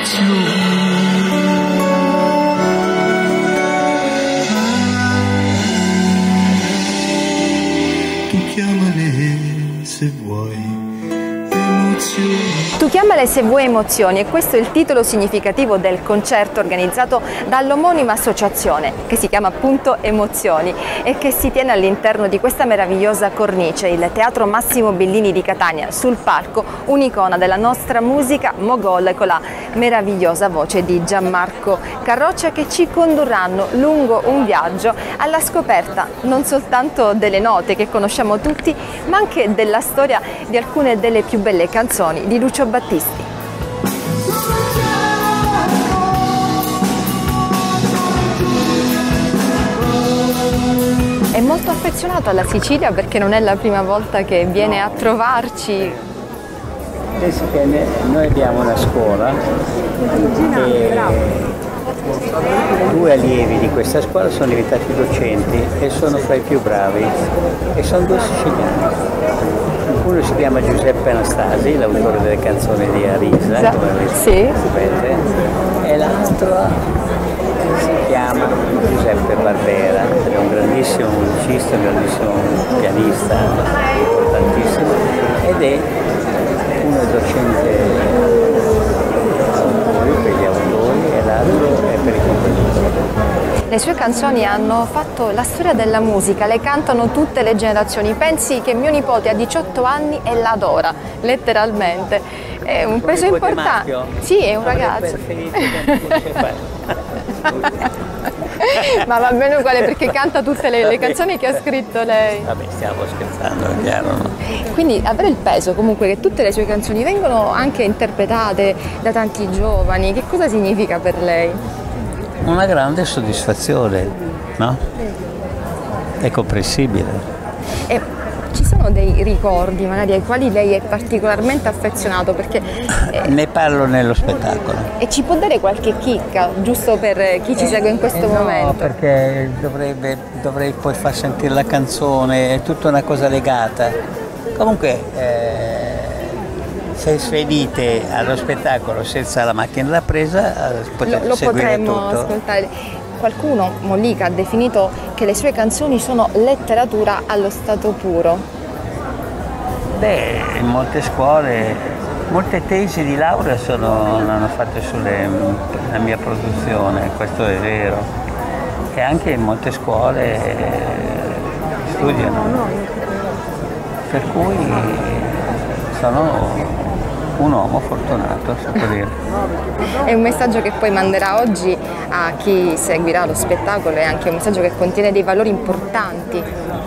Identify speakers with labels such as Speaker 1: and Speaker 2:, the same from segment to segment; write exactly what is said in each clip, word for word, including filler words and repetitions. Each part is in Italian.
Speaker 1: Tu chiamale se vuoi emozioni, e questo è il titolo significativo del concerto organizzato dall'omonima associazione, che si chiama appunto Emozioni e che si tiene all'interno di questa meravigliosa cornice, il Teatro Massimo Bellini di Catania. Sul palco un'icona della nostra musica, Mogol, con la meravigliosa voce di Gianmarco Carroccia, che ci condurranno lungo un viaggio alla scoperta non soltanto delle note che conosciamo tutti, ma anche della storia di alcune delle più belle canzoni di Lucio Battisti. È molto affezionato alla Sicilia perché non è la prima volta che viene a trovarci.
Speaker 2: Penso che noi abbiamo una scuola e due allievi di questa scuola sono diventati docenti e sono fra i più bravi, e sono due siciliani. Uno si chiama Giuseppe Anastasi, l'autore delle canzoni di Arisa, come
Speaker 1: sì.
Speaker 2: sapete, e l'altro si chiama Giuseppe Barbera, è un grandissimo musicista, un grandissimo pianista, importantissimo, ed è uno docente per gli autori e l'altro è per i compositori.
Speaker 1: Le sue canzoni hanno fatto la storia della musica, le cantano tutte le generazioni. Pensi che mio nipote ha diciotto anni e l'adora, letteralmente. È un peso importante. Sì, è un ragazzo. Ma va bene uguale, perché canta tutte le, le canzoni che ha scritto lei.
Speaker 2: Vabbè, stiamo scherzando, è chiaro, no?
Speaker 1: Quindi avere il peso comunque che tutte le sue canzoni vengono anche interpretate da tanti giovani, che cosa significa per lei?
Speaker 2: Una grande soddisfazione, no? È comprensibile.
Speaker 1: E ci sono dei ricordi magari ai quali lei è particolarmente affezionato? Perché
Speaker 2: eh, ne parlo nello spettacolo.
Speaker 1: E ci può dare qualche chicca, giusto per chi ci segue in questo
Speaker 2: eh, no,
Speaker 1: momento?
Speaker 2: No, perché dovrebbe, dovrei poi far sentire la canzone, è tutta una cosa legata. Comunque, eh, se venite allo spettacolo senza la macchina da presa, potete
Speaker 1: lo, lo
Speaker 2: seguire
Speaker 1: potremmo
Speaker 2: tutto.
Speaker 1: ascoltare. Qualcuno, Mollica, ha definito che le sue canzoni sono letteratura allo stato puro.
Speaker 2: Beh, in molte scuole, molte tesi di laurea sono, hanno fatte sulla mia produzione, questo è vero. E anche in molte scuole studiano. Per cui sono un uomo fortunato, si può dire.
Speaker 1: È un messaggio che poi manderà oggi a chi seguirà lo spettacolo, è anche un messaggio che contiene dei valori importanti.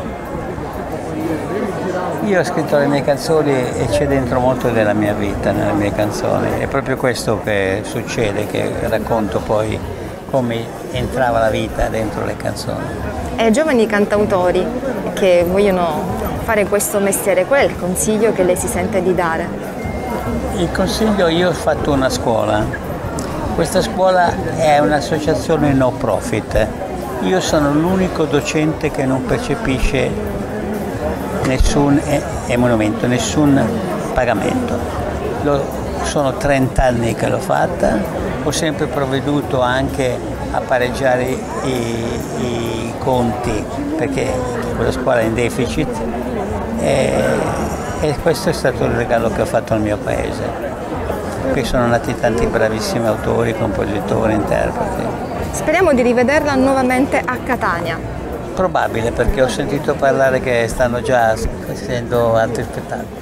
Speaker 2: Io ho scritto le mie canzoni e c'è dentro molto della mia vita nelle mie canzoni. È proprio questo che succede, che racconto poi come entrava la vita dentro le canzoni.
Speaker 1: E ai giovani cantautori che vogliono fare questo mestiere, qual è il consiglio che lei si sente di dare?
Speaker 2: Il consiglio, io ho fatto una scuola, questa scuola è un'associazione no profit, io sono l'unico docente che non percepisce nessun emolumento, nessun pagamento. Lo, sono trenta anni che l'ho fatta, ho sempre provveduto anche a pareggiare i, i conti perché quella scuola è in deficit. E, E questo è stato il regalo che ho fatto al mio paese. Qui sono nati tanti bravissimi autori, compositori, interpreti.
Speaker 1: Speriamo di rivederla nuovamente a Catania.
Speaker 2: Probabile, perché ho sentito parlare che stanno già facendo altri spettacoli.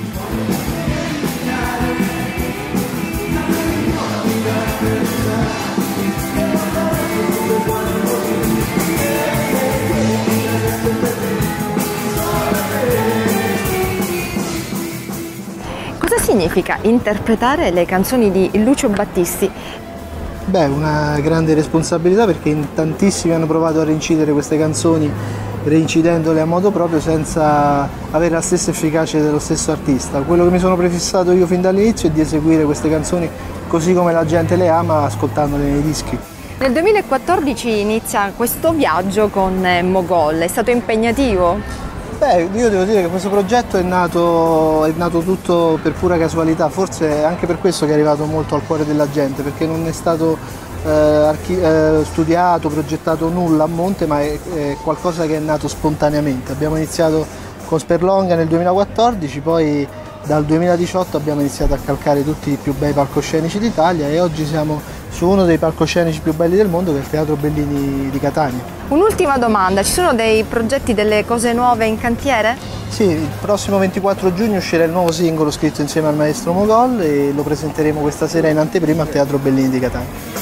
Speaker 1: Cosa significa interpretare le canzoni di Lucio Battisti?
Speaker 3: Beh, una grande responsabilità, perché in tantissimi hanno provato a reincidere queste canzoni, reincidendole a modo proprio senza avere la stessa efficacia dello stesso artista. Quello che mi sono prefissato io fin dall'inizio è di eseguire queste canzoni così come la gente le ama, ascoltandole nei dischi.
Speaker 1: Nel duemilaquattordici inizia questo viaggio con Mogol, è stato impegnativo?
Speaker 3: Beh, io devo dire che questo progetto è nato, è nato tutto per pura casualità, forse è anche per questo che è arrivato molto al cuore della gente, perché non è stato eh, eh, studiato, progettato nulla a monte, ma è, è qualcosa che è nato spontaneamente. Abbiamo iniziato con Sperlonga nel duemilaquattordici, poi dal duemiladiciotto abbiamo iniziato a calcare tutti i più bei palcoscenici d'Italia e oggi siamo su uno dei palcoscenici più belli del mondo, che è il Teatro Bellini di Catania.
Speaker 1: Un'ultima domanda, ci sono dei progetti, delle cose nuove in cantiere?
Speaker 3: Sì, il prossimo ventiquattro giugno uscirà il nuovo singolo scritto insieme al maestro Mogol e lo presenteremo questa sera in anteprima al Teatro Bellini di Catania.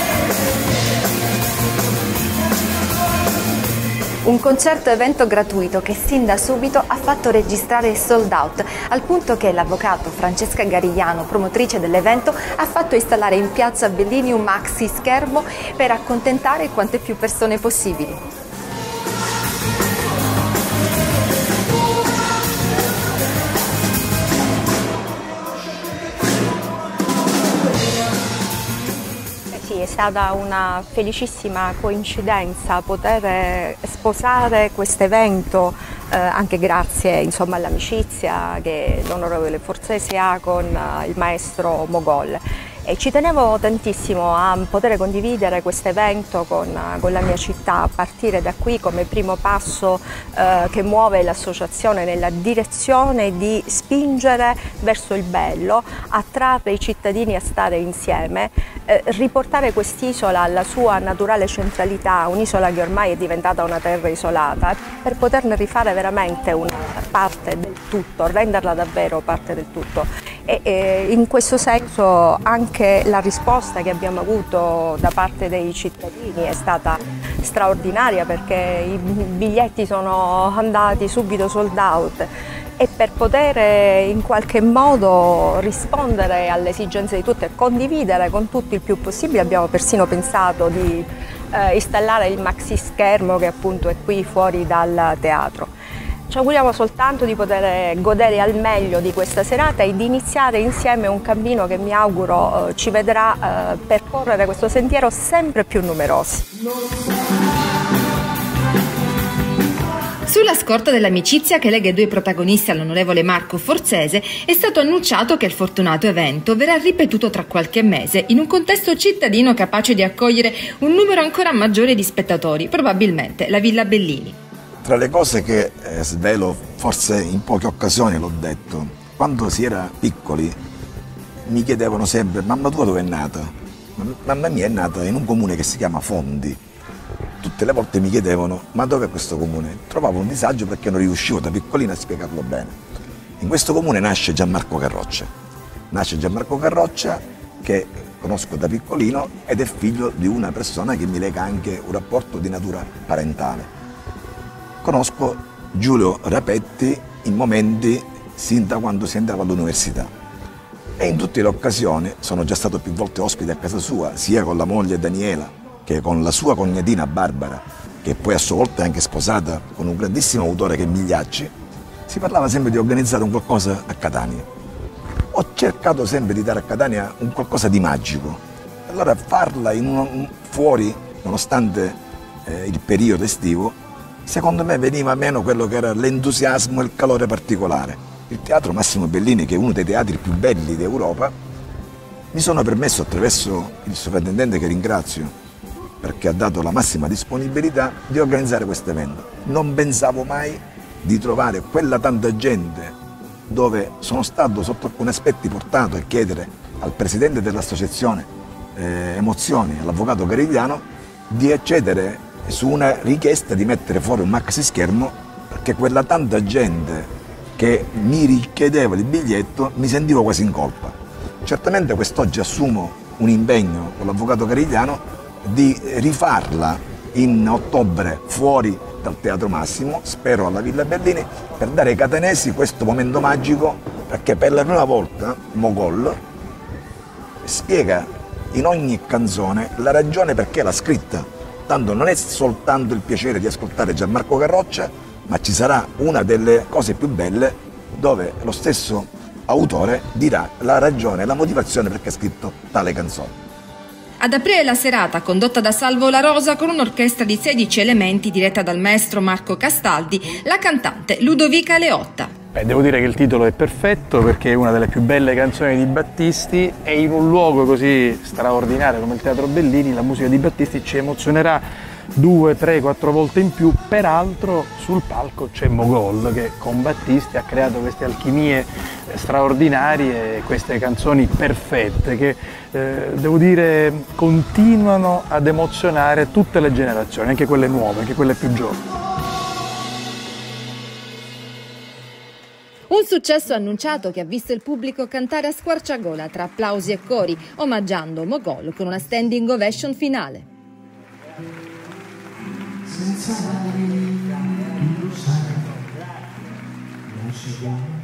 Speaker 1: Un concerto evento gratuito che sin da subito ha fatto registrare sold out, al punto che l'avvocato Francesca Garigliano, promotrice dell'evento, ha fatto installare in piazza Bellini un maxi schermo per accontentare quante più persone possibili.
Speaker 4: È stata una felicissima coincidenza poter sposare questo evento, eh, anche grazie insomma, all'amicizia che l'onorevole Forzesi ha con uh, il maestro Mogol. E ci tenevo tantissimo a poter condividere questo evento con, con la mia città, a partire da qui come primo passo eh, che muove l'associazione nella direzione di spingere verso il bello, attrarre i cittadini a stare insieme, eh, riportare quest'isola alla sua naturale centralità, un'isola che ormai è diventata una terra isolata, per poterne rifare veramente una parte del tutto, renderla davvero parte del tutto. E, e in questo senso anche la risposta che abbiamo avuto da parte dei cittadini è stata straordinaria, perché i biglietti sono andati subito sold out, e per poter in qualche modo rispondere alle esigenze di tutti e condividere con tutti il più possibile abbiamo persino pensato di eh, installare il maxi schermo che appunto è qui fuori dal teatro. Ci auguriamo soltanto di poter godere al meglio di questa serata e di iniziare insieme un cammino che mi auguro eh, ci vedrà eh, percorrere questo sentiero sempre più numerosi.
Speaker 1: Sulla scorta dell'amicizia che lega i due protagonisti all'onorevole Marco Forzese, è stato annunciato che il fortunato evento verrà ripetuto tra qualche mese in un contesto cittadino capace di accogliere un numero ancora maggiore di spettatori, probabilmente la Villa Bellini.
Speaker 5: Tra le cose che eh, svelo, forse in poche occasioni l'ho detto, quando si era piccoli mi chiedevano sempre: mamma tua dove è nata? Mamma mia è nata in un comune che si chiama Fondi. Tutte le volte mi chiedevano: ma dov'è questo comune? Trovavo un disagio perché non riuscivo da piccolino a spiegarlo bene. In questo comune nasce Gianmarco Carroccia. Nasce Gianmarco Carroccia, che conosco da piccolino, ed è figlio di una persona che mi lega anche un rapporto di natura parentale. Conosco Giulio Rapetti in momenti sin da quando si andava all'università e in tutte le occasioni sono già stato più volte ospite a casa sua, sia con la moglie Daniela che con la sua cognatina Barbara, che poi a sua volta è anche sposata con un grandissimo autore che è Migliacci. Si parlava sempre di organizzare un qualcosa a Catania. Ho cercato sempre di dare a Catania un qualcosa di magico, allora farla in un, fuori, nonostante eh, il periodo estivo, secondo me veniva meno quello che era l'entusiasmo e il calore particolare. Il Teatro Massimo Bellini, che è uno dei teatri più belli d'Europa, mi sono permesso, attraverso il sovrintendente che ringrazio perché ha dato la massima disponibilità, di organizzare questo evento. Non pensavo mai di trovare quella tanta gente, dove sono stato sotto alcuni aspetti portato a chiedere al presidente dell'associazione eh, Emozioni, all'avvocato Garigliano, di accedere su una richiesta di mettere fuori un maxi schermo, perché quella tanta gente che mi richiedeva il biglietto mi sentivo quasi in colpa. Certamente quest'oggi assumo un impegno con l'avvocato Garigliano di rifarla in ottobre fuori dal Teatro Massimo, spero alla Villa Bellini, per dare ai catanesi questo momento magico, perché per la prima volta Mogol spiega in ogni canzone la ragione perché l'ha scritta. Tanto non è soltanto il piacere di ascoltare Gianmarco Carroccia, ma ci sarà una delle cose più belle dove lo stesso autore dirà la ragione, la motivazione perché ha scritto tale canzone.
Speaker 1: Ad aprire la serata, condotta da Salvo La Rosa con un'orchestra di sedici elementi diretta dal maestro Marco Castaldi, la cantante Ludovica Leotta.
Speaker 6: Beh, devo dire che il titolo è perfetto perché è una delle più belle canzoni di Battisti e in un luogo così straordinario come il Teatro Bellini la musica di Battisti ci emozionerà due, tre, quattro volte in più. Peraltro sul palco c'è Mogol che con Battisti ha creato queste alchimie straordinarie e queste canzoni perfette che eh, devo dire continuano ad emozionare tutte le generazioni, anche quelle nuove, anche quelle più giovani.
Speaker 1: Un successo annunciato che ha visto il pubblico cantare a squarciagola tra applausi e cori, omaggiando Mogol con una standing ovation finale. Senza mai, tu lo sai, non si può.